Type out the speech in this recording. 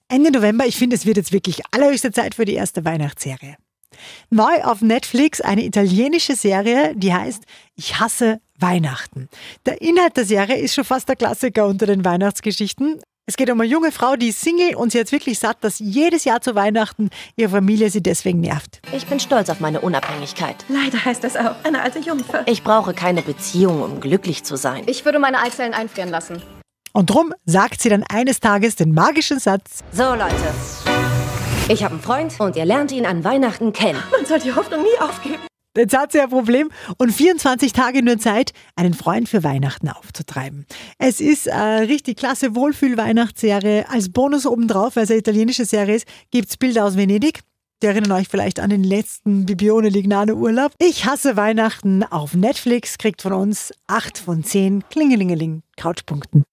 Ende November, ich finde, es wird jetzt wirklich allerhöchste Zeit für die erste Weihnachtsserie. Neu auf Netflix eine italienische Serie, die heißt Ich hasse Weihnachten. Der Inhalt der Serie ist schon fast der Klassiker unter den Weihnachtsgeschichten. Es geht um eine junge Frau, die ist Single und sie hat wirklich satt, dass jedes Jahr zu Weihnachten ihre Familie sie deswegen nervt. Ich bin stolz auf meine Unabhängigkeit. Leider heißt das auch eine alte Jungfer. Ich brauche keine Beziehung, um glücklich zu sein. Ich würde meine Eizellen einfrieren lassen. Und drum sagt sie dann eines Tages den magischen Satz: So, Leute. Ich habe einen Freund und ihr lernt ihn an Weihnachten kennen. Man soll die Hoffnung nie aufgeben. Jetzt hat sie ein Problem und 24 Tage nur Zeit, einen Freund für Weihnachten aufzutreiben. Es ist eine richtig klasse Wohlfühl-Weihnachtsserie. Als Bonus obendrauf, weil es eine italienische Serie ist, gibt es Bilder aus Venedig. Die erinnern euch vielleicht an den letzten Bibione Lignano Urlaub. Ich hasse Weihnachten auf Netflix, kriegt von uns 8 von 10 Klingelingeling Couchpunkten.